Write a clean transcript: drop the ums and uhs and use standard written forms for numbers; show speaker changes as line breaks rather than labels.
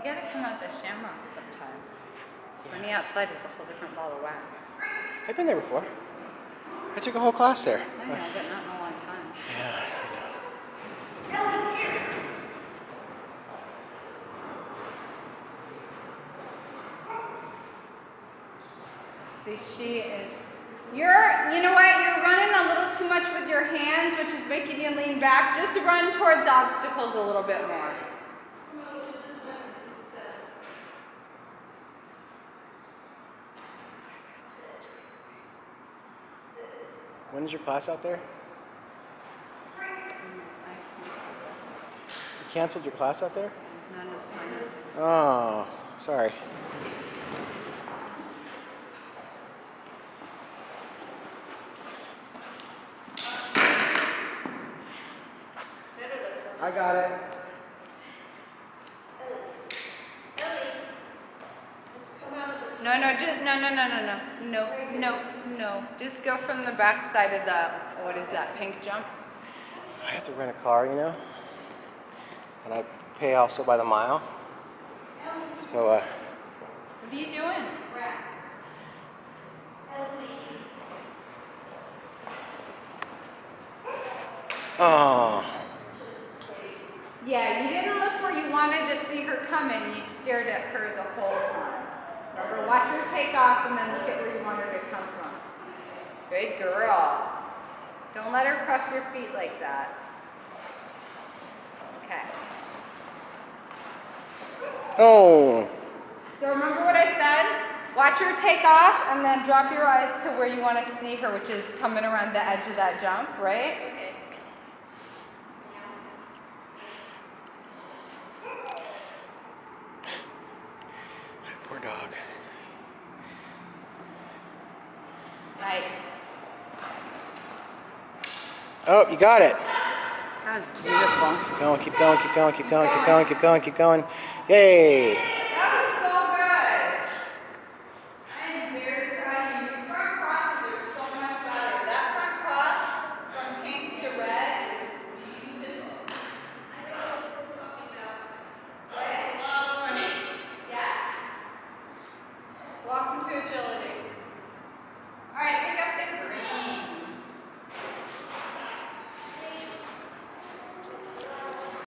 You gotta come out to Shamrock sometime. Running outside is a whole different ball of wax.
I've been there before. I took a whole class there.
I know, but not in a long time.
Yeah, I know.
Ellie, here. See, she is. You know what? You're running a little too much with your hands, which is making you lean back. Just run towards obstacles a little bit more.
When's your class out there? You canceled your class out there?
None of science.
Oh, sorry. I got it.
Ellie, let's come out of the...
No. Just go from the back side of the, what is that, pink jump?
I have to rent a car, you know? And I pay also by the mile. So,
What are you doing?
oh.
Yeah, you didn't look where you wanted to see her coming. You stared at her the whole time. Remember, watch her take off and then look at where you want her to come from. Good girl. Don't let her cross your feet like that. Okay.
Oh.
So remember what I said? Watch her take off and then drop your eyes to where you want to see her, which is coming around the edge of that jump, right? Okay.
Poor dog.
Nice.
Oh, you got it.
That was beautiful.
Keep going, keep going, keep going, keep going, keep going, keep going, keep going. Yay.